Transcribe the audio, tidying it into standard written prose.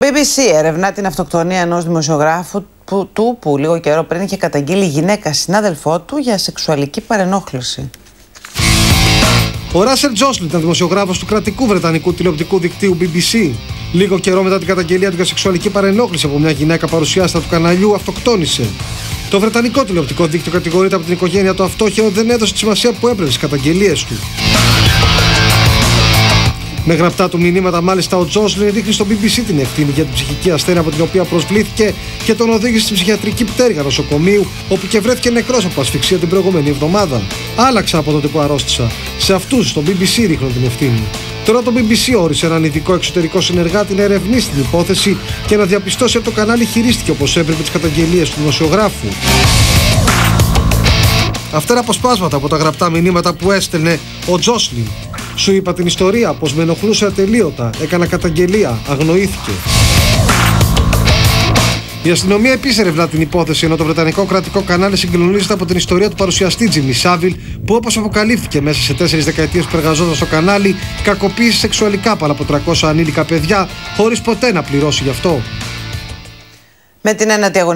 BBC ερευνά την αυτοκτονία ενός δημοσιογράφου που λίγο καιρό πριν είχε καταγγείλει γυναίκα συνάδελφό του για σεξουαλική παρενόχληση. Ο Ράσελ Τζόσλιν ήταν δημοσιογράφος του κρατικού βρετανικού τηλεοπτικού δικτύου BBC. Λίγο καιρό μετά την καταγγελία του για σεξουαλική παρενόχληση από μια γυναίκα παρουσιάστητα του καναλιού, αυτοκτόνησε. Το βρετανικό τηλεοπτικό δίκτυο κατηγορείται από την οικογένεια του αυτόχειρο ότι δεν έδωσε τη σημασία που έπρεπε στις καταγγελίες του. Με γραπτά του μηνύματα, μάλιστα, ο Τζόσλιν ρίχνει στο BBC την ευθύνη για την ψυχική ασθένεια από την οποία προσβλήθηκε και τον οδήγησε στην ψυχιατρική πτέρυγα νοσοκομείου, όπου και βρέθηκε νεκρός από ασφυξία την προηγούμενη εβδομάδα. Άλλαξα από τότε που αρρώστησα. Σε αυτούς, στο BBC, ρίχνουν την ευθύνη. Τώρα το BBC όρισε έναν ειδικό εξωτερικό συνεργάτη να ερευνήσει την υπόθεση και να διαπιστώσει αν το κανάλι χειρίστηκε όπως έπρεπε τις καταγγελίες του δημοσιογράφου. Αυτά είναι αποσπάσματα από τα γραπτά μηνύματα που έστελνε ο Τζόσλιν. Σου είπα την ιστορία, πως με ενοχλούσε ατελείωτα, έκανα καταγγελία, αγνοήθηκε. Η αστυνομία επίσης ερευνά την υπόθεση, ενώ το βρετανικό κρατικό κανάλι συγκλονίζεται από την ιστορία του παρουσιαστή Τζίμι Σάβιλ, που όπως αποκαλύφθηκε μέσα σε 4 δεκαετίες που εργαζόταν στο κανάλι, κακοποίησε σεξουαλικά πάνω από 300 ανήλικα παιδιά, χωρίς ποτέ να πληρώσει γι' αυτό. Με την ένατη